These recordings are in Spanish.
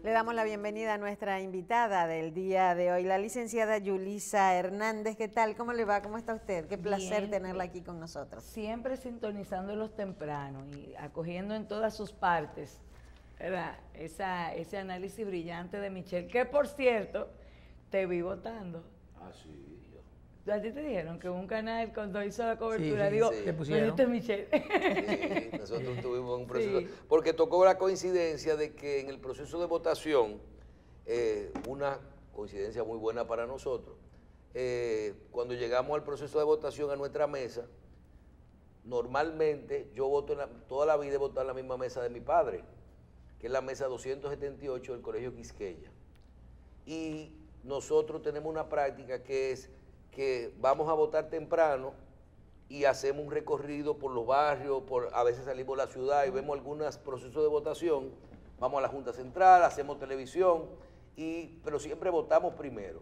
Le damos la bienvenida a nuestra invitada del día de hoy, la licenciada Yulisa Hernández. ¿Qué tal? ¿Cómo le va? ¿Cómo está usted? Qué placer Bien, tenerla aquí con nosotros. Siempre sintonizándolos temprano y acogiendo en todas sus partes, ¿verdad? Ese análisis brillante de Michelle, que por cierto, te vi votando. Ah, sí. ¿A ti te dijeron que un canal cuando hizo la cobertura, Sí, digo, sí. pero este es Michelle? Sí, nosotros tuvimos un proceso, Sí. porque tocó la coincidencia de que en el proceso de votación, una coincidencia muy buena para nosotros, cuando llegamos al proceso de votación a nuestra mesa, normalmente yo voto, toda la vida he votado en la misma mesa de mi padre, que es la mesa 278 del Colegio Quisqueya. Y nosotros tenemos una práctica que es que vamos a votar temprano y hacemos un recorrido por los barrios, a veces salimos a la ciudad y vemos algunos procesos de votación, vamos a la Junta Central, hacemos televisión, pero siempre votamos primero.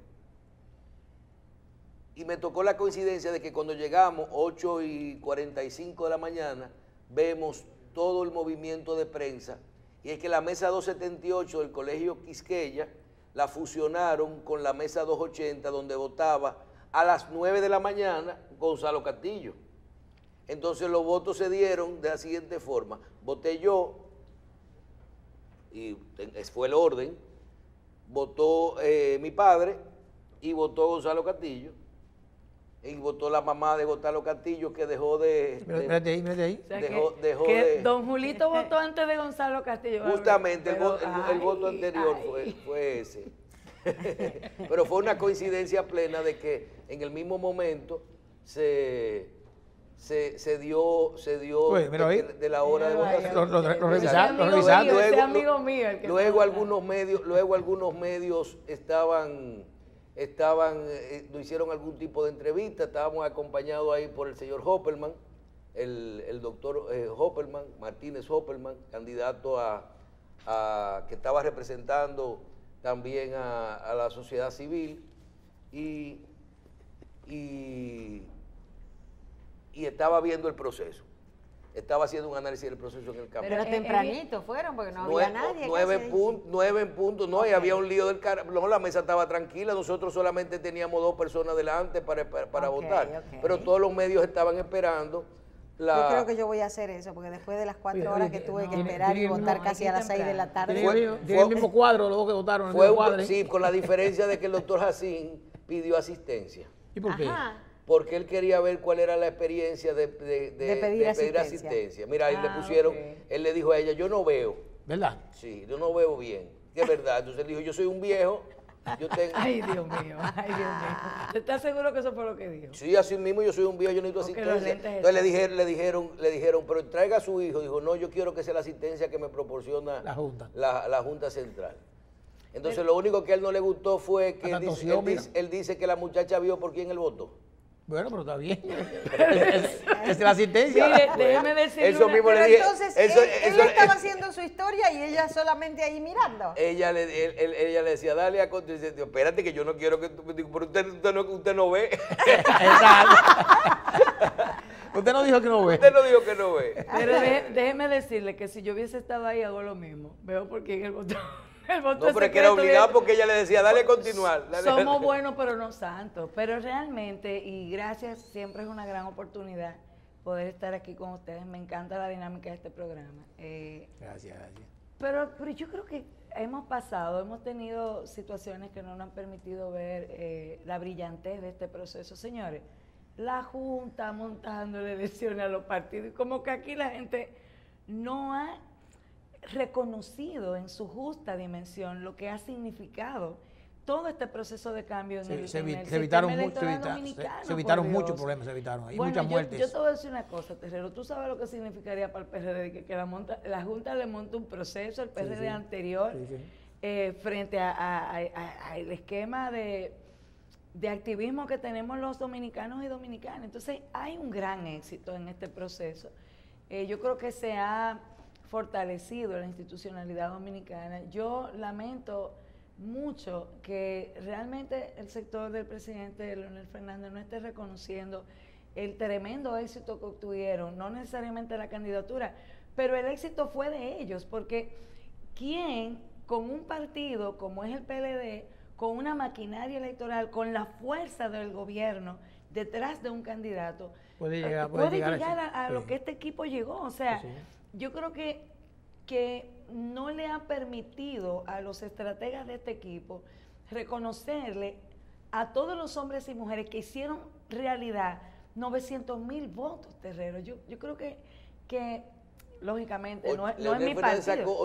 Y me tocó la coincidencia de que cuando llegamos, 8:45 de la mañana, vemos todo el movimiento de prensa, y es que la mesa 278 del Colegio Quisqueya la fusionaron con la mesa 280, donde votaba a las 9 de la mañana Gonzalo Castillo. Entonces los votos se dieron de la siguiente forma: voté yo, y fue el orden, votó mi padre, y votó Gonzalo Castillo, y votó la mamá de Gonzalo Castillo, que dejó de... Espérate ahí. O sea, dejó que de... don Julito votó antes de Gonzalo Castillo. Justamente Pero, el voto anterior fue ese. Pero fue una coincidencia plena de que en el mismo momento se dio Pues, de la hora de votación. Lo revisaron. Ese amigo mío, el que Luego está algunos medios nos hicieron algún tipo de entrevista. Estábamos acompañados ahí por el señor Hoppelman, el doctor Hoppelman, Martínez Hoppelman, candidato que estaba representando también a la sociedad civil, y estaba viendo el proceso. Estaba haciendo un análisis del proceso en el campo. Pero tempranito fueron, porque no había nadie. 9 en punto, no, Okay. y había un lío del cara. No, la mesa estaba tranquila, nosotros solamente teníamos 2 personas delante para votar. Okay. Pero todos los medios estaban esperando. Yo creo que yo voy a hacer eso, porque después de las 4 horas que tuve que esperar y votar casi a las 6 de la tarde. Tiene el mismo cuadro, los dos que votaron. Sí, con la diferencia de que el doctor Jacín pidió asistencia. ¿Y por qué? Ajá. Porque él quería ver cuál era la experiencia de pedir asistencia. Mira, ahí le pusieron, okay. Él le dijo a ella, yo no veo. ¿Verdad? Sí, yo no veo bien. Que es verdad. Entonces él dijo, yo soy un viejo, yo tengo... Ay, Dios mío. ¿Estás seguro que eso fue lo que dijo? Sí, así mismo, yo soy un viejo, yo necesito Porque los asistencia. lentes Entonces le dijeron, pero traiga a su hijo. Dijo, no, yo quiero que sea la asistencia que me proporciona La Junta. la Junta Central. Entonces lo único que a él no le gustó fue que él dice que la muchacha vio por quién él votó. Bueno, pero está bien. Es la asistencia. Mire, déjeme decirle Eso mismo Pero le dije. entonces, él estaba haciendo su historia y ella solamente ahí mirando. Ella le decía, dale a dice, espérate que yo no quiero que tú, pero usted no ve. Exacto. Usted no dijo que no ve. Usted no dijo que no ve. Pero déjeme decirle que si yo hubiese estado ahí hago lo mismo. Veo por quién el voto. El voto No, pero es que era obligado porque ella le decía, dale a continuar. Somos buenos, pero no santos. Pero realmente, y gracias, siempre es una gran oportunidad poder estar aquí con ustedes. Me encanta la dinámica de este programa. Gracias. Pero yo creo que hemos tenido situaciones que no nos han permitido ver la brillantez de este proceso. Señores, la Junta montando elecciones a los partidos, y como que aquí la gente no ha reconocido en su justa dimensión lo que ha significado todo este proceso de cambio en el sistema electoral dominicano. Se evitaron muchos problemas, hay muchas muertes. Yo te voy a decir una cosa, Terrero, tú sabes lo que significaría para el PRD que la Junta le monta un proceso, el PRD anterior, frente al esquema de activismo que tenemos los dominicanos y dominicanas. Entonces hay un gran éxito en este proceso. Yo creo que se ha fortalecido la institucionalidad dominicana. Yo lamento mucho que realmente el sector del presidente Leonel Fernández no esté reconociendo el tremendo éxito que obtuvieron, no necesariamente la candidatura, pero el éxito fue de ellos, porque ¿quién con un partido como es el PLD, con una maquinaria electoral, con la fuerza del gobierno detrás de un candidato, puede llegar a lo que este equipo llegó. O sea, yo creo que no le ha permitido a los estrategas de este equipo reconocerle a todos los hombres y mujeres que hicieron realidad 900,000 votos, Terrero. Yo creo que lógicamente no es mi partido. Sacó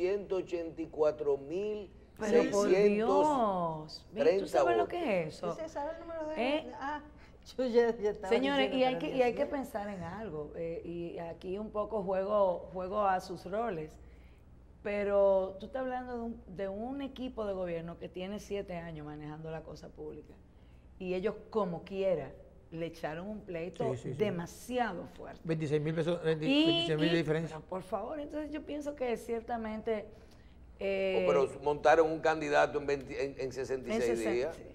884,630 Pero por Dios, ¿tú sabes lo que es eso? ¿Usted sabe el número de yo ya estaba señores, diciendo, y hay que pensar en algo, y aquí un poco juego a sus roles, pero tú estás hablando de un equipo de gobierno que tiene 7 años manejando la cosa pública, y ellos como quiera le echaron un pleito demasiado fuerte. 26,000 pesos, 26,000 de diferencia. Pero por favor, entonces yo pienso que ciertamente... pero montaron un candidato en 66 días. Sí.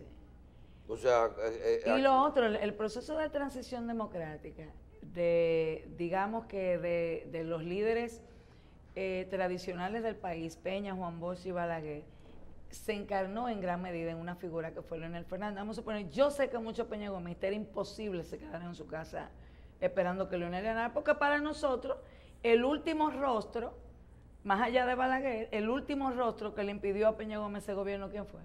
O sea, y lo otro, el proceso de transición democrática, digamos que de los líderes tradicionales del país, Peña, Juan Bosch y Balaguer, se encarnó en gran medida en una figura que fue Leonel Fernández. Vamos a suponer, yo sé que muchos peñagomistas era imposible se quedaran en su casa esperando que Leonel ganara, porque para nosotros el último rostro, más allá de Balaguer, el último rostro que le impidió a Peña Gómez ese gobierno, ¿quién fue?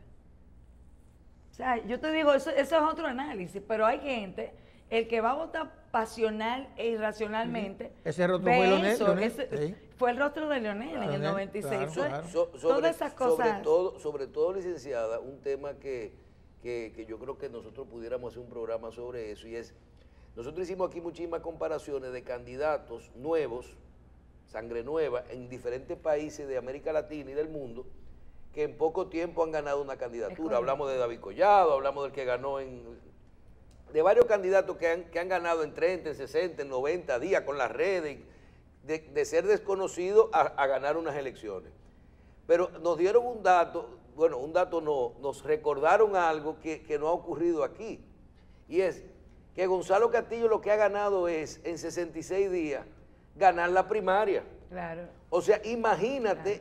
O sea, yo te digo, eso es otro análisis, pero hay gente, el que va a votar pasional e irracionalmente, ese rostro fue Leonel, fue el rostro de Leonel en el 96. Claro. Todas esas cosas. Sobre todo, licenciada, un tema que yo creo que nosotros pudiéramos hacer un programa sobre eso, y es, nosotros hicimos aquí muchísimas comparaciones de candidatos nuevos, sangre nueva, en diferentes países de América Latina y del mundo, que en poco tiempo han ganado una candidatura. Hablamos de David Collado, hablamos del que ganó de varios candidatos que han ganado en 30, en 60, en 90 días con las redes, de ser desconocidos a ganar unas elecciones. Pero nos dieron un dato, bueno, un dato no, nos recordaron algo que no ha ocurrido aquí, y es que Gonzalo Castillo lo que ha ganado es, en 66 días, ganar la primaria. Claro. O sea, imagínate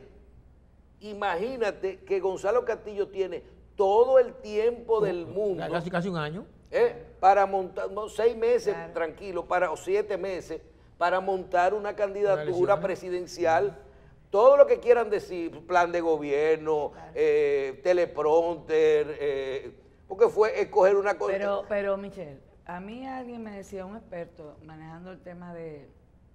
que Gonzalo Castillo tiene todo el tiempo del mundo. Casi un año. Para montar, 6 meses, tranquilo, o 7 meses, para montar una candidatura presidencial. Todo lo que quieran decir, plan de gobierno, teleprompter, porque fue escoger una cosa. Pero Michelle, a mí alguien me decía, un experto manejando el tema de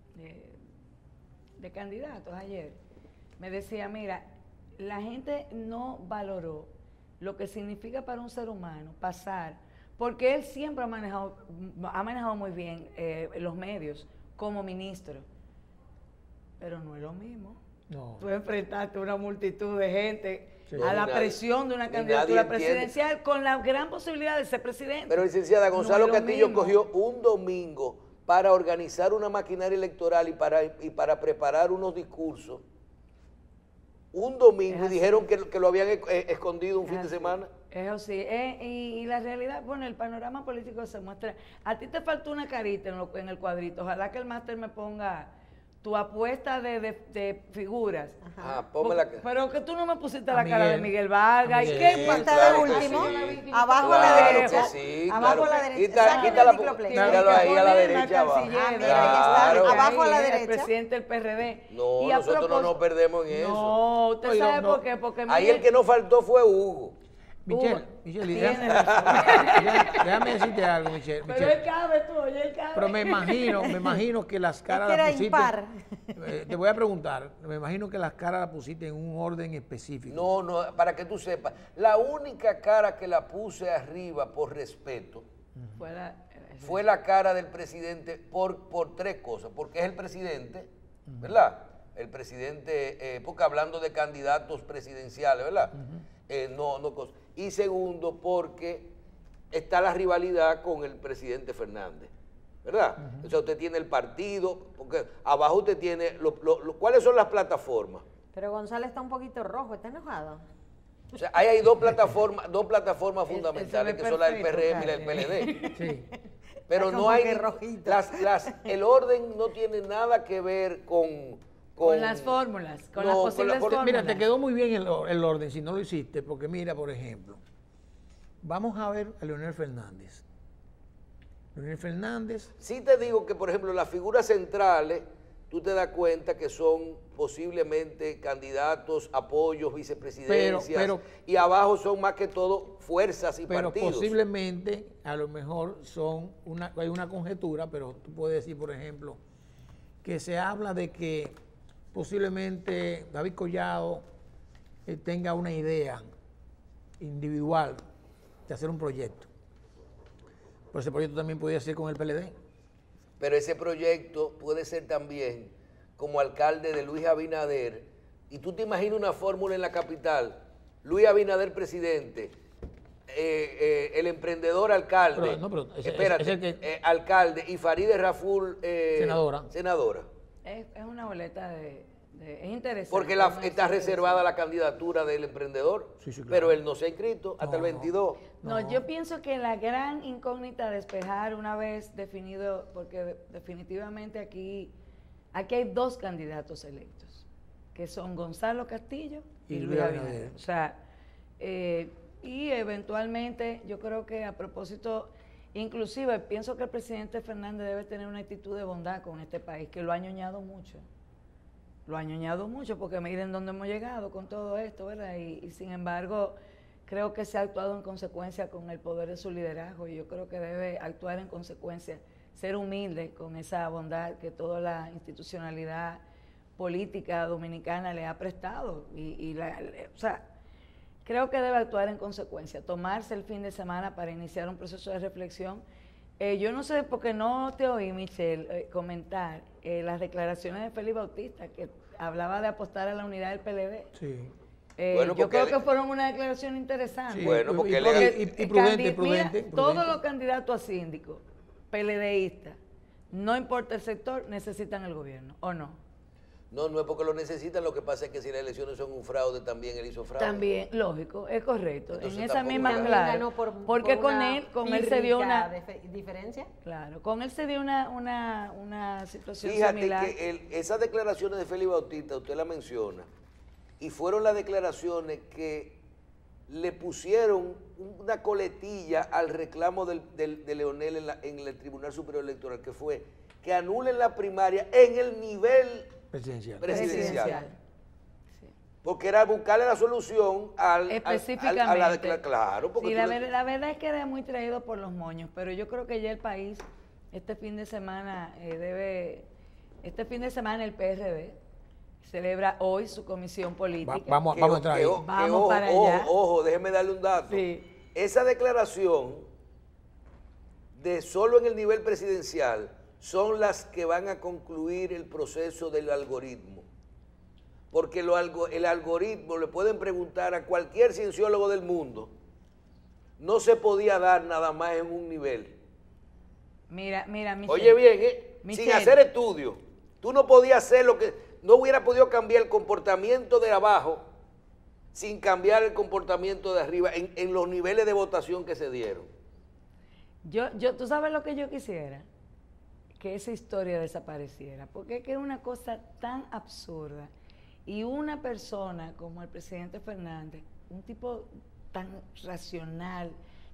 candidatos ayer, me decía, mira, la gente no valoró lo que significa para un ser humano pasar, porque él siempre ha manejado muy bien los medios como ministro, pero no es lo mismo. No. Tú enfrentaste a una multitud de gente a la presión de una candidatura presidencial con la gran posibilidad de ser presidente. Pero licenciada, Gonzalo Castillo cogió un domingo para organizar una maquinaria electoral y para preparar unos discursos. Un domingo, y dijeron que lo habían escondido un fin de semana. Eso sí, y la realidad, bueno, el panorama político se muestra. A ti te faltó una carita en el cuadrito. Ojalá que el máster me ponga tu apuesta de figuras. Pero que tú no me pusiste la cara de Miguel Vargas. ¿Y qué está de último? Abajo a la derecha. Sí, abajo a la derecha. Quítalo ahí a la derecha. Abajo a la derecha. El presidente del PRD. No, nosotros no nos perdemos en eso. No, usted sabe por qué. Porque ahí el que no faltó fue Hugo. Michelle, déjame decirte algo, Michelle. Pero él cabe tú, él cabe. Pero me imagino que las caras las pusiste. Te voy a preguntar, me imagino que las caras las pusiste en un orden específico. No, para que tú sepas, la única cara que la puse arriba por respeto fue la cara del presidente por 3 cosas, porque es el presidente, ¿verdad? El presidente, porque hablando de candidatos presidenciales, ¿verdad? Y segundo, porque está la rivalidad con el presidente Fernández, ¿verdad? O sea, usted tiene el partido, porque abajo usted tiene, ¿cuáles son las plataformas? Pero Gonzalo está un poquito rojo, ¿está enojado? O sea, ahí hay dos plataformas fundamentales, que son la del PRM y la del PLD. Sí. Pero no hay, el orden no tiene nada que ver con Con las fórmulas, con las posibles fórmulas. Mira, te quedó muy bien el orden, si no lo hiciste, porque mira, por ejemplo, vamos a ver a Leonel Fernández. Leonel Fernández. Sí te digo que, por ejemplo, las figuras centrales, tú te das cuenta que son posiblemente candidatos, apoyos, vicepresidencias, y abajo son más que todo fuerzas y partidos. Pero posiblemente, a lo mejor hay una conjetura, pero tú puedes decir, por ejemplo, que se habla de que posiblemente David Collado tenga una idea individual de hacer un proyecto. Pero ese proyecto también podría ser con el PLD. Pero ese proyecto puede ser también como alcalde de Luis Abinader. Y tú te imaginas una fórmula en la capital, Luis Abinader presidente, el emprendedor alcalde, alcalde, y Farideh Raful senadora. Es una boleta es interesante. Porque está reservada la candidatura del emprendedor, sí, claro. Pero él no se ha inscrito hasta el 22. No, yo pienso que la gran incógnita a despejar una vez definido, porque definitivamente aquí hay dos candidatos electos, que son Gonzalo Castillo y Luis Abinader. O sea, y eventualmente yo creo que a propósito, inclusive pienso que el presidente Fernández debe tener una actitud de bondad con este país, que lo ha añoñado mucho. Lo ha añoñado mucho porque miren dónde hemos llegado con todo esto, ¿verdad? Y sin embargo, creo que se ha actuado en consecuencia con el poder de su liderazgo y yo creo que debe actuar en consecuencia, ser humilde con esa bondad que toda la institucionalidad política dominicana le ha prestado. O sea, creo que debe actuar en consecuencia, tomarse el fin de semana para iniciar un proceso de reflexión. Yo no sé, porque no te oí, Michelle, comentar las declaraciones de Félix Bautista, que hablaba de apostar a la unidad del PLD. Sí. Bueno, yo creo que fueron una declaración interesante. Sí, bueno, porque y prudente. Todos los candidatos a síndico, PLDistas, no importa el sector, necesitan el gobierno, ¿o no? No, no es porque lo necesitan, lo que pasa es que si las elecciones son un fraude, también él hizo fraude. También, lógico, es correcto. Entonces, en esa misma, claro, porque con él se dio una diferencia. Claro, con él se dio una situación Fíjate similar. Que esas declaraciones de Félix Bautista, usted la menciona, y fueron las declaraciones que le pusieron una coletilla al reclamo de Leonel en el Tribunal Superior Electoral, que fue que anulen la primaria en el nivel presidencial. Sí. Porque era buscarle la solución específicamente a la declaración. Claro, porque sí, la verdad es que era muy traído por los moños, pero yo creo que ya el país, este fin de semana el PRD celebra hoy su comisión política. Vamos a entrar ahí. Vamos para allá. Ojo, déjeme darle un dato. Sí. Esa declaración de solo en el nivel presidencial son las que van a concluir el proceso del algoritmo. Porque el algoritmo, le pueden preguntar a cualquier cienciólogo del mundo, no se podía dar nada más en un nivel. Mira, Michelle. Oye bien, sin hacer estudio, tú no podías hacer no hubiera podido cambiar el comportamiento de abajo sin cambiar el comportamiento de arriba en los niveles de votación que se dieron. ¿Tú sabes lo que yo quisiera? Que esa historia desapareciera, porque es que es una cosa tan absurda y una persona como el presidente Fernández, un tipo tan racional,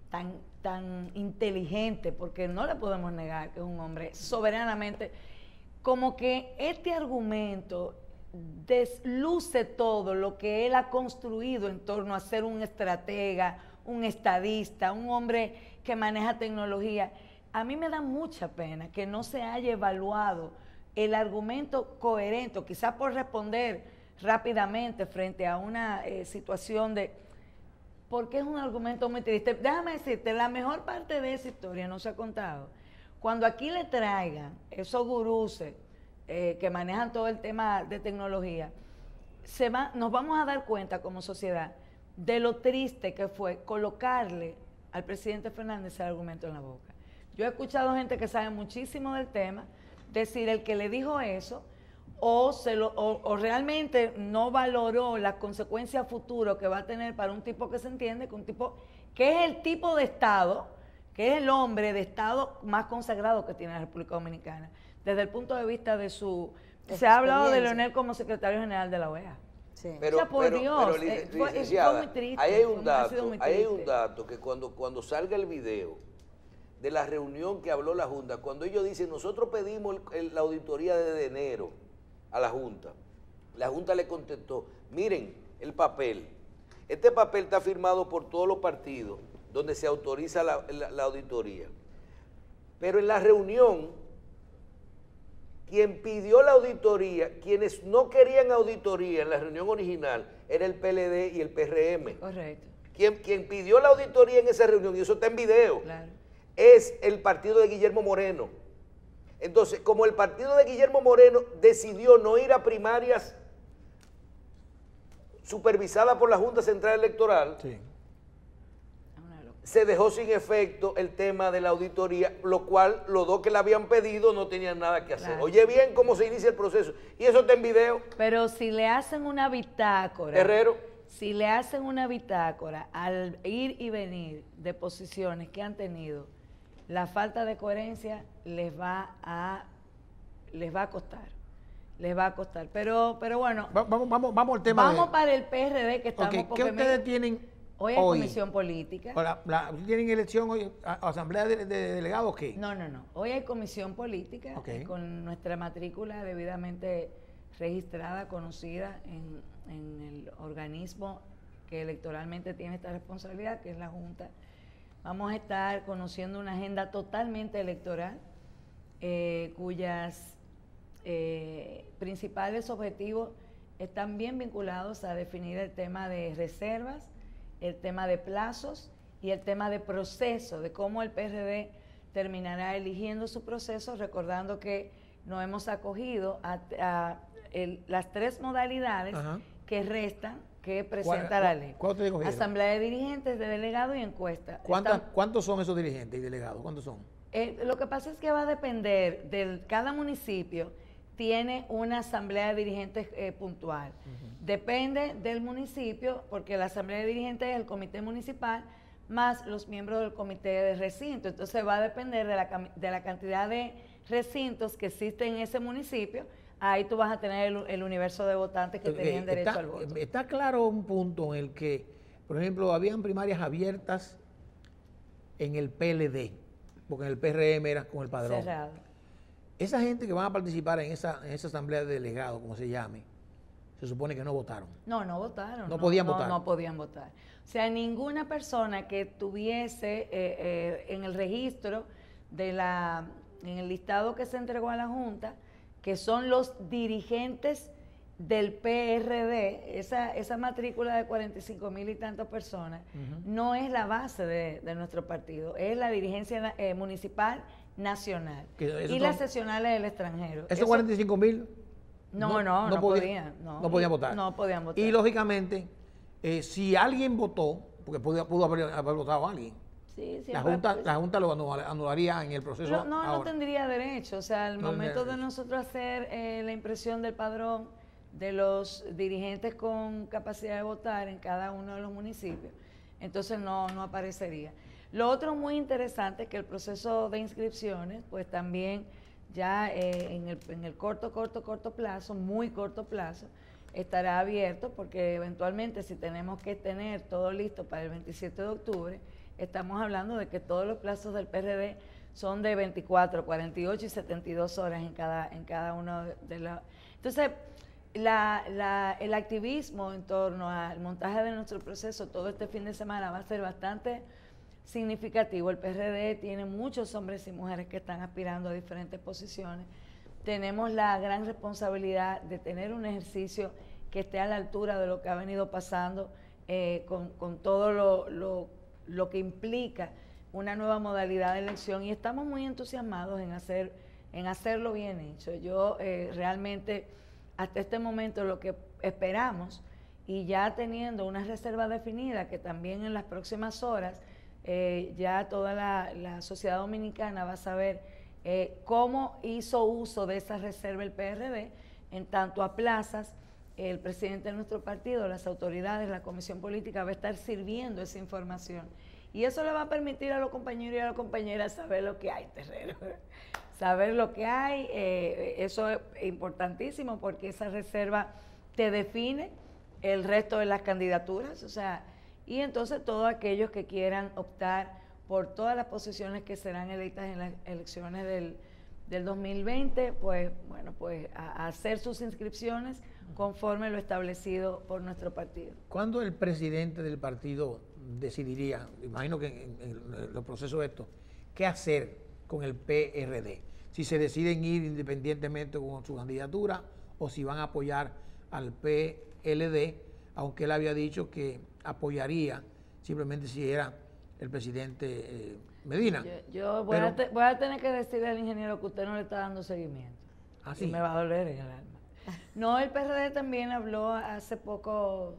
tan inteligente, porque no le podemos negar que es un hombre soberanamente, como que este argumento desluce todo lo que él ha construido en torno a ser un estratega, un estadista, un hombre que maneja tecnología. A mí me da mucha pena que no se haya evaluado el argumento coherente, quizás por responder rápidamente frente a una situación porque es un argumento muy triste. Déjame decirte, la mejor parte de esa historia no se ha contado. Cuando aquí le traigan esos guruses que manejan todo el tema de tecnología, nos vamos a dar cuenta como sociedad de lo triste que fue colocarle al presidente Fernández ese argumento en la boca. Yo he escuchado gente que sabe muchísimo del tema decir el que le dijo eso o realmente no valoró las consecuencias futuras que va a tener para un tipo que se entiende, que es el tipo de Estado, que es el hombre de Estado más consagrado que tiene la República Dominicana, desde el punto de vista de su Se ha hablado de Leonel como secretario general de la OEA. Sí. Pero, o sea, por Dios, licenciada, fue muy triste. Ahí hay un dato que cuando salga el video de la reunión que habló la Junta, cuando ellos dicen, nosotros pedimos la auditoría desde enero a la Junta le contestó, miren el papel, este papel está firmado por todos los partidos donde se autoriza la auditoría, pero en la reunión quien pidió la auditoría, quienes no querían auditoría en la reunión original, era el PLD y el PRM. Correcto. Quien pidió la auditoría en esa reunión, y eso está en video, claro, es el partido de Guillermo Moreno. Entonces, como el partido de Guillermo Moreno decidió no ir a primarias supervisadas por la Junta Central Electoral, Sí. se dejó sin efecto el tema de la auditoría, lo cual los dos que la habían pedido no tenían nada que hacer. Claro. Oye bien cómo se inicia el proceso. Y eso está en video. Pero si le hacen una bitácora, Herrero. si le hacen una bitácora al ir y venir de posiciones que han tenido, la falta de coherencia les va a costar. Les va a costar. Pero bueno, Vamos al tema. vamos para el PRD que estamos. ¿Qué porque ustedes tienen hoy hay comisión política. ¿Tienen elección hoy? ¿Asamblea de delegados qué? No. Hoy hay comisión política con nuestra matrícula debidamente registrada, conocida en el organismo que electoralmente tiene esta responsabilidad, que es la Junta. Vamos a estar conociendo una agenda totalmente electoral, cuyas principales objetivos están bien vinculados a definir el tema de reservas, el tema de plazos y el tema de proceso, de cómo el PRD terminará eligiendo su proceso, recordando que nos hemos acogido a las tres modalidades que restan, que presenta la ley. ¿Cuántos te cogieron? Asamblea de dirigentes, de delegados y encuesta. ¿Cuántos son esos dirigentes y delegados? ¿Cuántos son? Lo que pasa es que va a depender cada municipio tiene una asamblea de dirigentes puntual. Depende del municipio, porque la asamblea de dirigentes es el comité municipal más los miembros del comité de recinto. Entonces va a depender de la cantidad de recintos que existen en ese municipio. Ahí tú vas a tener el universo de votantes que tenían derecho al voto. Está claro un punto en el que, por ejemplo, habían primarias abiertas en el PLD, porque en el PRM era con el padrón. Cerrado. Esa gente que van a participar en esa asamblea de delegados, como se llame, se supone que no votaron. No votaron. No podían votar. No podían votar. O sea, ninguna persona que tuviese en el registro en el listado que se entregó a la Junta, que son los dirigentes del PRD, esa matrícula de 45,000 y tantas personas, no es la base de nuestro partido, es la dirigencia municipal nacional y las seccionales del extranjero. ¿Esos 45,000? No podían. No podían votar. No podían votar. Y lógicamente, si alguien votó, porque pudo haber votado a alguien, sí, la Junta lo anularía en el proceso. No tendría derecho. O sea, al momento de nosotros hacer la impresión del padrón de los dirigentes con capacidad de votar en cada uno de los municipios, entonces no aparecería. Lo otro muy interesante es que el proceso de inscripciones, pues también ya en el corto plazo, muy corto plazo, estará abierto, porque eventualmente si tenemos que tener todo listo para el 27 de octubre, estamos hablando de que todos los plazos del PRD son de 24, 48 y 72 horas en cada uno de los... Entonces, el activismo en torno al montaje de nuestro proceso todo este fin de semana va a ser bastante significativo. El PRD tiene muchos hombres y mujeres que están aspirando a diferentes posiciones. Tenemos la gran responsabilidad de tener un ejercicio que esté a la altura de lo que ha venido pasando con todo lo que implica una nueva modalidad de elección, y estamos muy entusiasmados en hacerlo bien hecho. Yo realmente hasta este momento lo que esperamos, y ya teniendo una reserva definida, que también en las próximas horas ya toda la sociedad dominicana va a saber cómo hizo uso de esa reserva el PRD, en tanto a plazas, el presidente de nuestro partido, las autoridades, la comisión política va a estar sirviendo esa información. Y eso le va a permitir a los compañeros y a las compañeras saber lo que hay, Terrero. saber lo que hay, eso es importantísimo porque esa reserva te define el resto de las candidaturas, o sea, y entonces todos aquellos que quieran optar por todas las posiciones que serán electas en las elecciones del 2020, pues bueno, pues a hacer sus inscripciones conforme lo establecido por nuestro partido. ¿Cuándo el presidente del partido decidiría, imagino que en los procesos de esto, qué hacer con el PRD? Si se deciden ir independientemente con su candidatura o si van a apoyar al PLD, aunque él había dicho que apoyaría simplemente si era el presidente Medina. Yo voy a tener que decirle al ingeniero que usted no le está dando seguimiento. ¿Ah, sí? Y me va a doler en el alma. No, el PRD también habló hace pocos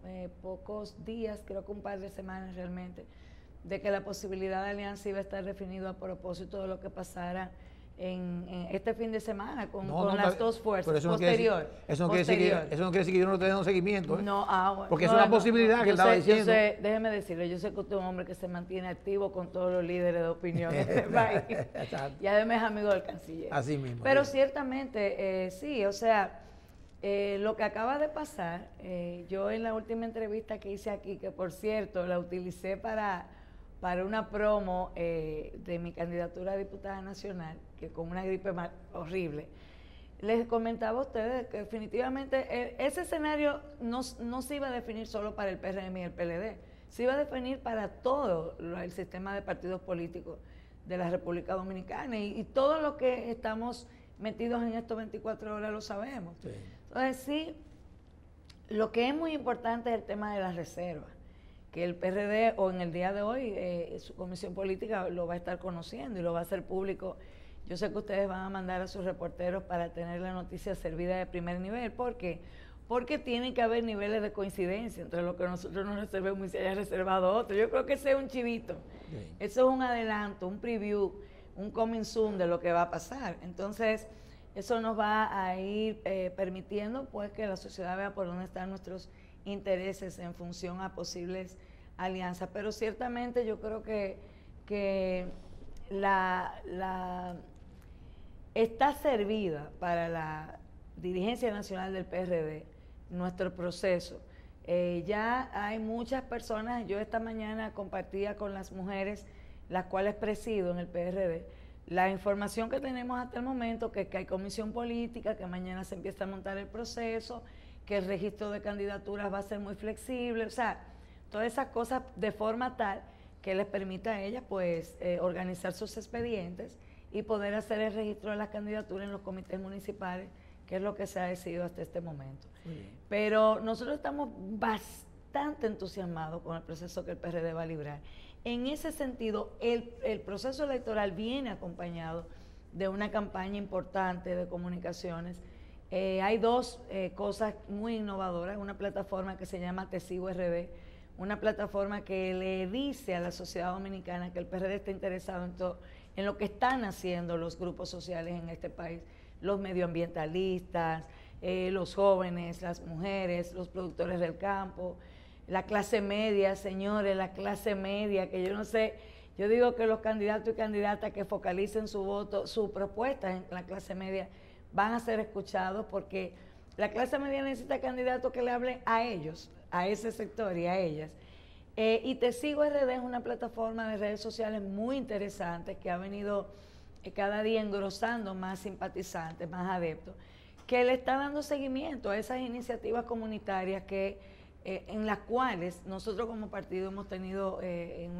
días, creo que un par de semanas realmente, de que la posibilidad de alianza iba a estar definida a propósito de lo que pasara en este fin de semana con las dos fuerzas. Eso no quiere decir que yo no esté dando seguimiento. No, bueno, porque es una posibilidad que él estaba diciendo. Déjeme decirle, yo sé que usted es un hombre que se mantiene activo con todos los líderes de opinión de este país. Y además es amigo del canciller. Así mismo. Pero ciertamente, sí, o sea, lo que acaba de pasar, yo en la última entrevista que hice aquí, que por cierto la utilicé para una promo de mi candidatura a diputada nacional, que con una gripe horrible, les comentaba a ustedes que definitivamente ese escenario no se iba a definir solo para el PRM y el PLD, se iba a definir para todo el sistema de partidos políticos de la República Dominicana y todos los que estamos metidos en estos 24 horas lo sabemos. Sí. Entonces sí, lo que es muy importante es el tema de las reservas, que el PRD o en el día de hoy su comisión política lo va a estar conociendo y lo va a hacer público. Yo sé que ustedes van a mandar a sus reporteros para tener la noticia servida de primer nivel. ¿Por qué? Porque tienen que haber niveles de coincidencia entre lo que nosotros nos reservemos y se haya reservado otro. Yo creo que ese es un chivito. Sí. Eso es un adelanto, un preview, un coming soon de lo que va a pasar. Entonces, eso nos va a ir permitiendo pues que la sociedad vea por dónde están nuestros intereses en función a posibles alianzas. Pero ciertamente yo creo que está servida para la dirigencia nacional del PRD nuestro proceso. Ya hay muchas personas, yo esta mañana compartía con las mujeres, las cuales presido en el PRD, la información que tenemos hasta el momento, que hay comisión política, que mañana se empieza a montar el proceso, que el registro de candidaturas va a ser muy flexible, o sea, todas esas cosas de forma tal que les permita a ellas pues organizar sus expedientes y poder hacer el registro de las candidaturas en los comités municipales, que es lo que se ha decidido hasta este momento. Pero nosotros estamos bastante entusiasmados con el proceso que el PRD va a librar. En ese sentido, el proceso electoral viene acompañado de una campaña importante de comunicaciones. Hay dos cosas muy innovadoras, una plataforma que se llama Te Sigo RD, una plataforma que le dice a la sociedad dominicana que el PRD está interesado en lo que están haciendo los grupos sociales en este país, los medioambientalistas, los jóvenes, las mujeres, los productores del campo, la clase media, señores, la clase media, que yo no sé, yo digo que los candidatos y candidatas que focalicen su voto, su propuesta en la clase media, van a ser escuchados porque la clase media necesita candidatos que le hablen a ellos, a ese sector y a ellas. Y Te Sigo RD es una plataforma de redes sociales muy interesante que ha venido cada día engrosando más simpatizantes, más adeptos, que le está dando seguimiento a esas iniciativas comunitarias que en las cuales nosotros como partido hemos tenido un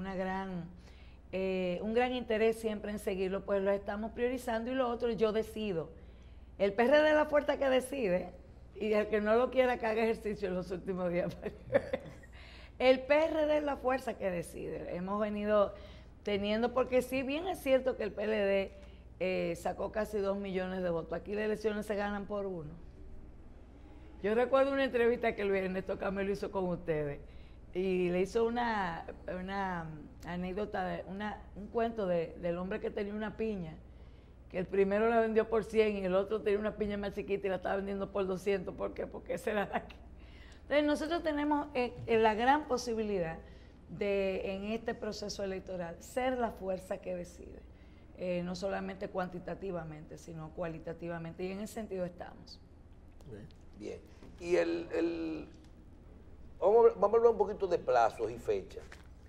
gran interés siempre en seguirlo, pues lo estamos priorizando. Y lo otro, yo decido. El PRD es la fuerza que decide, y el que no lo quiera que haga ejercicio en los últimos días. El PRD es la fuerza que decide. Hemos venido teniendo, porque si bien es cierto que el PLD sacó casi 2 millones de votos, aquí las elecciones se ganan por 1. Yo recuerdo una entrevista que el viernes Carmelo hizo con ustedes y le hizo una anécdota, un cuento del hombre que tenía una piña, que el primero la vendió por 100 y el otro tenía una piña más chiquita y la estaba vendiendo por 200. ¿Por qué? Porque esa era la que... Entonces nosotros tenemos la gran posibilidad de, en este proceso electoral, ser la fuerza que decide. no solamente cuantitativamente, sino cualitativamente, y en ese sentido estamos. Bien. Y vamos a hablar un poquito de plazos y fechas.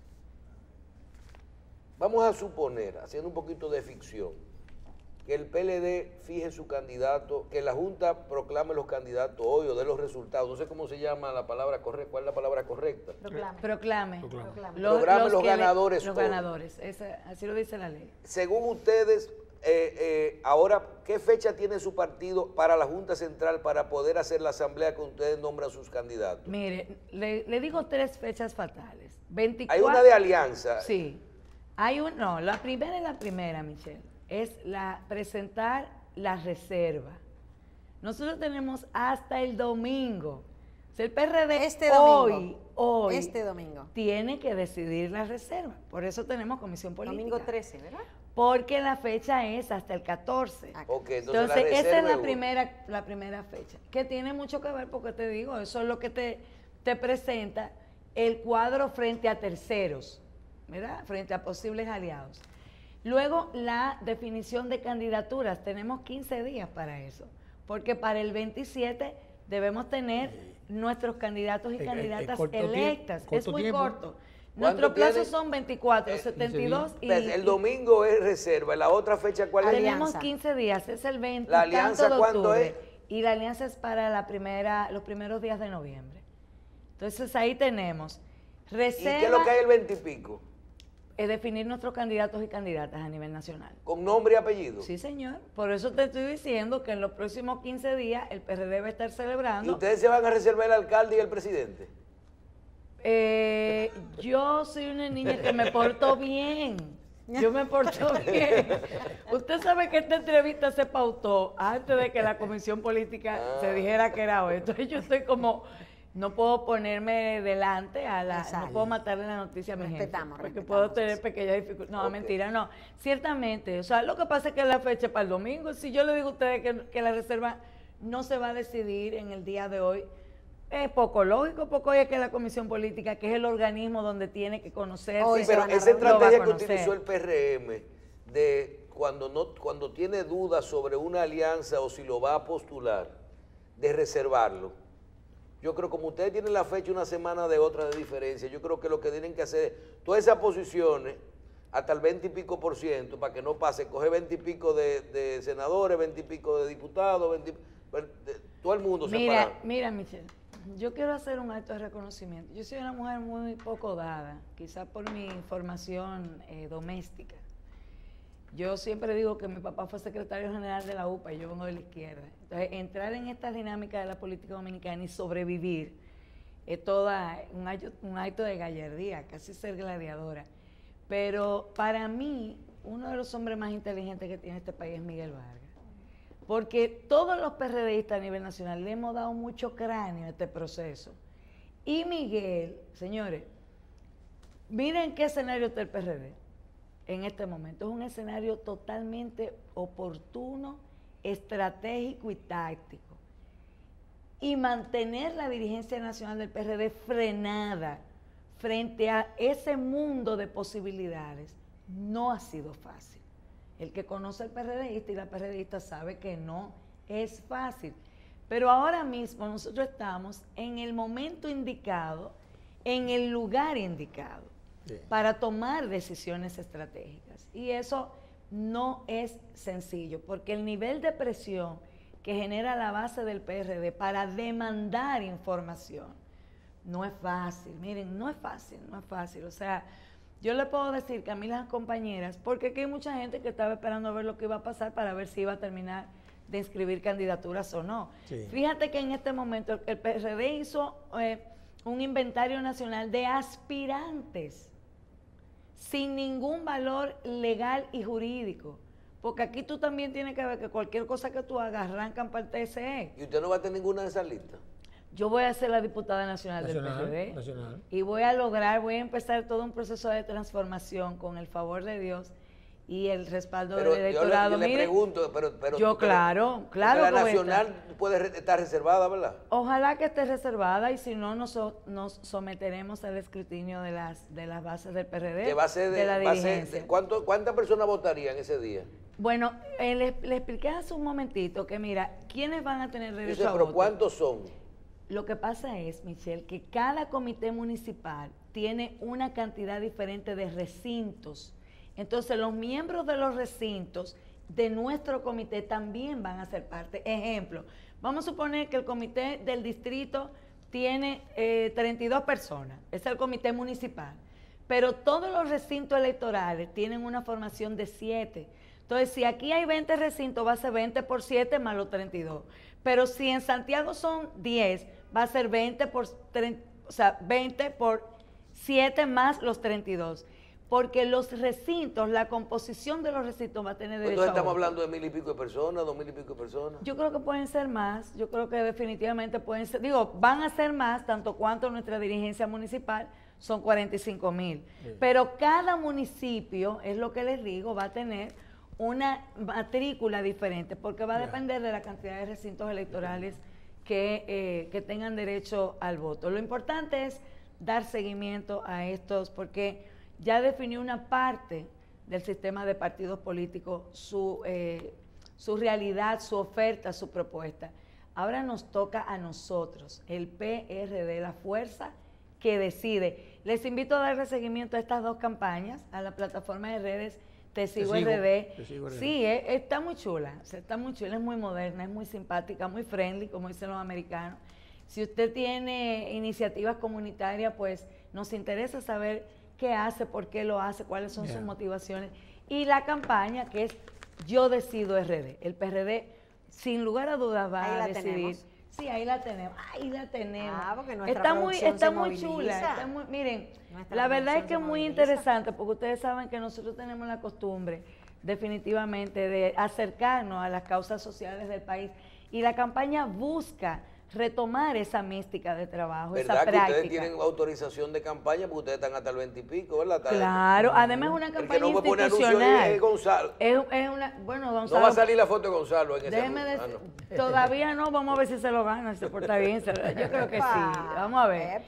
Vamos a suponer, haciendo un poquito de ficción, que el PLD fije su candidato, que la Junta proclame los candidatos hoy o dé los resultados. No sé cómo se llama la palabra correcta. ¿Cuál es la palabra correcta? Proclame. Programe los ganadores. Los ganadores. Así lo dice la ley. Según ustedes, ahora, ¿qué fecha tiene su partido para la Junta Central para poder hacer la asamblea que ustedes nombran sus candidatos? Mire, le digo 3 fechas fatales. 24, hay una de alianza. Sí. La primera, Michelle, es presentar la reserva. Nosotros tenemos hasta el domingo. O sea, el PRD este domingo tiene que decidir la reserva. Por eso tenemos comisión política. Domingo 13, ¿verdad? Porque la fecha es hasta el 14. Okay, entonces esa es la primera fecha, que tiene mucho que ver, porque te digo, eso es lo que te presenta el cuadro frente a terceros, ¿verdad? Frente a posibles aliados. Luego, la definición de candidaturas. Tenemos 15 días para eso, porque para el 27 debemos tener nuestros candidatos y candidatas electas. Es muy corto. Nuestros plazos son 24, 72 y... El domingo es reserva. ¿La otra fecha cuál es? Tenemos 15 días, es el 20 ¿La alianza cuándo es? Y la alianza es para los primeros días de noviembre. Entonces ahí tenemos reserva... ¿Y qué es lo que hay el 20 y pico? Es definir nuestros candidatos y candidatas a nivel nacional. ¿Con nombre y apellido? Sí, señor. Por eso te estoy diciendo que en los próximos 15 días el PRD va a estar celebrando... ¿Y ustedes se van a reservar el alcalde y el presidente? Yo soy una niña que me porto bien. Yo me porto bien. Usted sabe que esta entrevista se pautó antes de que la comisión política se dijera que era hoy. Entonces yo estoy como... No puedo ponerme delante no puedo matarle la noticia a mi jefe, porque puedo tener pequeñas dificultades. No, mentira, no. Ciertamente, o sea, lo que pasa es que la fecha es para el domingo. Si yo le digo a ustedes que la reserva no se va a decidir en el día de hoy, es poco lógico, porque hoy es que la comisión política, que es el organismo donde tiene que conocerse. Pero esa estrategia que utilizó el PRM de cuando tiene dudas sobre una alianza o si lo va a postular, de reservarlo. Yo creo, como ustedes tienen la fecha una semana de otra de diferencia, yo creo que lo que tienen que hacer es todas esas posiciones hasta el 20 y pico %, para que no pase, coge 20 y pico de senadores, 20 y pico de diputados, todo el mundo separado. Mira, Michelle, yo quiero hacer un acto de reconocimiento. Yo soy una mujer muy poco dada, quizás por mi formación doméstica. Yo siempre digo que mi papá fue secretario general de la UPA y yo vengo de la izquierda. Entonces, entrar en esta dinámica de la política dominicana y sobrevivir es un acto de gallardía, casi ser gladiadora. Pero para mí, uno de los hombres más inteligentes que tiene este país es Miguel Vargas. Porque todos los PRDistas a nivel nacional le hemos dado mucho cráneo a este proceso. Y Miguel, señores, miren qué escenario está el PRD. En este momento es un escenario totalmente oportuno, estratégico y táctico. Y mantener la dirigencia nacional del PRD frenada frente a ese mundo de posibilidades no ha sido fácil. El que conoce al PRDista y la PRDista sabe que no es fácil. Pero ahora mismo nosotros estamos en el momento indicado, en el lugar indicado, para tomar decisiones estratégicas. Y eso no es sencillo, porque el nivel de presión que genera la base del PRD para demandar información no es fácil. Miren, no es fácil. O sea, yo le puedo decir que a mí las compañeras, porque aquí hay mucha gente que estaba esperando a ver lo que iba a pasar para ver si iba a terminar de inscribir candidaturas o no. Sí. Fíjate que en este momento el PRD hizo un inventario nacional de aspirantes sin ningún valor legal y jurídico. Porque aquí tú también tienes que ver que cualquier cosa que tú hagas arrancan para el TSE. ¿Y usted no va a tener ninguna de esas listas? Yo voy a ser la diputada nacional del PRD y voy a empezar todo un proceso de transformación con el favor de Dios y el respaldo Pero del electorado. yo le pregunto, Claro, la nacional puede estar reservada, ¿verdad? Ojalá que esté reservada, y si no, nos someteremos al escrutinio de las bases del PRD, Que va a ser de la dirigencia. ¿Cuántas personas votarían ese día? Bueno, le expliqué hace un momentito que mira, ¿quiénes van a tener derecho a voto? ¿Pero cuántos son? Lo que pasa es, Michelle, que cada comité municipal tiene una cantidad diferente de recintos. Entonces, los miembros de los recintos de nuestro comité también van a ser parte. Ejemplo, vamos a suponer que el comité del distrito tiene 32 personas, es el comité municipal, pero todos los recintos electorales tienen una formación de 7. Entonces, si aquí hay 20 recintos, va a ser 20 por 7 más los 32. Pero si en Santiago son 10, va a ser 20 por 7 más los 32. Porque los recintos, la composición de los recintos va a tener derecho a voto. Entonces estamos hablando de 1,000 y pico de personas, 2,000 y pico de personas. Yo creo que pueden ser más, yo creo que definitivamente pueden ser, van a ser más, tanto cuanto nuestra dirigencia municipal, son 45,000. Sí. Pero cada municipio, es lo que les digo, va a tener una matrícula diferente, porque va a depender de la cantidad de recintos electorales que tengan derecho al voto. Lo importante es dar seguimiento a estos, porque ya definió una parte del sistema de partidos políticos, su realidad, su oferta, su propuesta. Ahora nos toca a nosotros, el PRD, la fuerza que decide. Les invito a darle seguimiento a estas dos campañas, a la plataforma de redes Te Sigo RD. Sí, está muy chula, es muy moderna, es muy simpática, muy friendly, como dicen los americanos. Si usted tiene iniciativas comunitarias, pues nos interesa saber qué hace, por qué lo hace, cuáles son sus motivaciones. Y la campaña que es Yo Decido RD. El PRD, sin lugar a dudas, va a decidir. Sí, ahí la tenemos. Porque nuestra está muy chula. Miren, la verdad es que es muy interesante, porque ustedes saben que nosotros tenemos la costumbre, definitivamente, de acercarnos a las causas sociales del país. Y la campaña busca retomar esa mística de trabajo, esa práctica. ¿Verdad que ustedes tienen autorización de campaña? Porque ustedes están hasta el 20 y pico, ¿verdad? Claro, además es una campaña institucional. Es Gonzalo. Bueno, Gonzalo. No va a salir la foto de Gonzalo en ese anuncio. Todavía no, vamos a ver si se lo gana, si se porta bien. Yo creo que sí. Vamos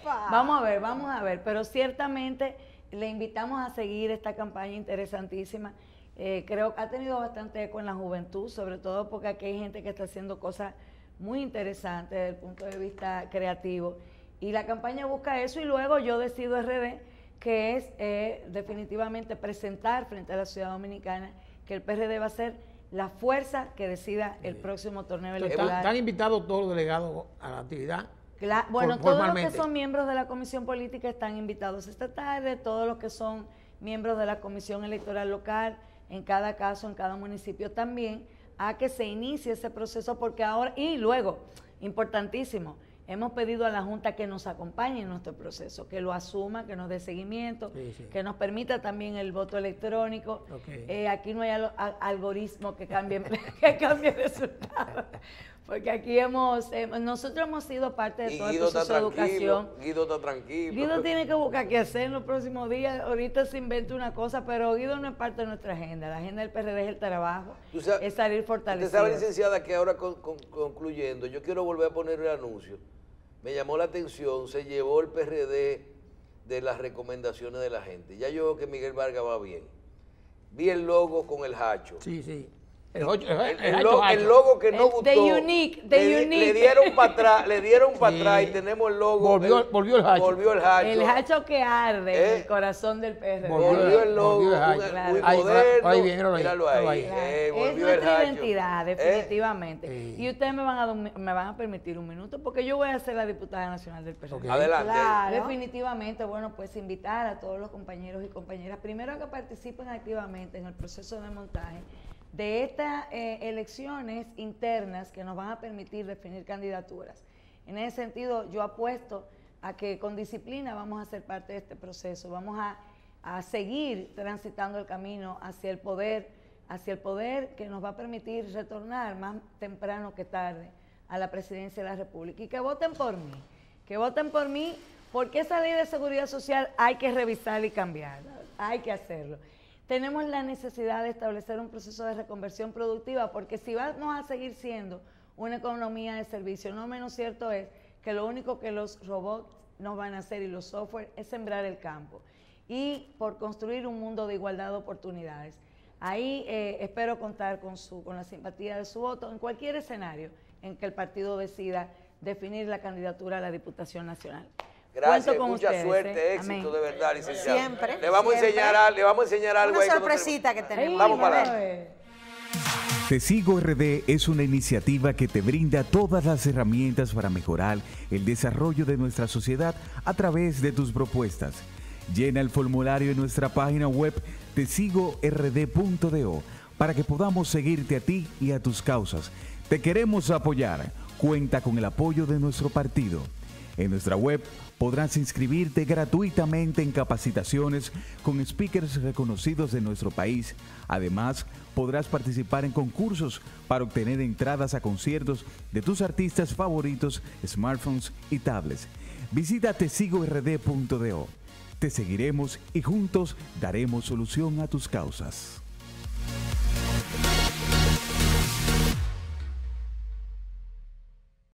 a ver. Pero ciertamente le invitamos a seguir esta campaña interesantísima. Creo que ha tenido bastante eco en la juventud, sobre todo porque aquí hay gente que está haciendo cosas muy interesante desde el punto de vista creativo, y la campaña busca eso. Y luego Yo Decido RD, que es definitivamente presentar frente a la ciudad dominicana que el PRD va a ser la fuerza que decida el próximo torneo electoral. ¿Están invitados todos los delegados a la actividad? Bueno, todos los que son miembros de la comisión política están invitados esta tarde, todos los que son miembros de la comisión electoral local, en cada caso, en cada municipio también, a que se inicie ese proceso, porque ahora, y luego, importantísimo, hemos pedido a la Junta que nos acompañe en nuestro proceso, que lo asuma, que nos dé seguimiento, que nos permita también el voto electrónico. Aquí no hay algoritmo que cambie el resultado, porque aquí nosotros hemos sido parte de todo el proceso de educación. Guido está tranquilo. Guido tiene que buscar qué hacer en los próximos días. Ahorita se inventa una cosa, pero Guido no es parte de nuestra agenda. La agenda del PRD es el trabajo, es salir fortalecido. Usted sabe, licenciada, que ahora concluyendo, yo quiero volver a poner el anuncio. Me llamó la atención, se llevó el PRD de las recomendaciones de la gente. Ya yo veo que Miguel Vargas va bien. Vi el logo con el hacho. Sí. El logo que no gustó. Le dieron para atrás y tenemos el logo. Volvió el hacho. El hacho que arde en el corazón del PRD. Volvió el logo, muy moderno. Míralo ahí. Es nuestra identidad, definitivamente. Y ustedes me van a permitir un minuto, porque yo voy a ser la diputada nacional del PRD. Adelante. Claro. Definitivamente, bueno, pues invitar a todos los compañeros y compañeras, primero a que participen activamente en el proceso de montaje de estas elecciones internas que nos van a permitir definir candidaturas. En ese sentido, yo apuesto a que con disciplina vamos a ser parte de este proceso, vamos a seguir transitando el camino hacia el poder que nos va a permitir retornar más temprano que tarde a la presidencia de la República. Y que voten por mí, porque esa ley de seguridad social hay que revisarla y cambiarla, hay que hacerlo. tenemos la necesidad de establecer un proceso de reconversión productiva, porque si vamos a seguir siendo una economía de servicio, no menos cierto es que lo único que los robots nos van a hacer y los software es sembrar el campo y por construir un mundo de igualdad de oportunidades. Ahí espero contar con la simpatía de su voto en cualquier escenario en que el partido decida definir la candidatura a la Diputación Nacional. Gracias, con mucha ustedes, suerte, éxito, amén. de verdad, licenciado. Siempre. Le vamos a enseñar algo Una ahí cuando sorpresita que tenemos. Vamos para a adelante. ver. Te Sigo RD es una iniciativa que te brinda todas las herramientas para mejorar el desarrollo de nuestra sociedad a través de tus propuestas. Llena el formulario en nuestra página web tesigord.do para que podamos seguirte a ti y a tus causas. Te queremos apoyar. Cuenta con el apoyo de nuestro partido. En nuestra web podrás inscribirte gratuitamente en capacitaciones con speakers reconocidos de nuestro país. Además, podrás participar en concursos para obtener entradas a conciertos de tus artistas favoritos, smartphones y tablets. Visita tesigord.do. Te seguiremos y juntos daremos solución a tus causas.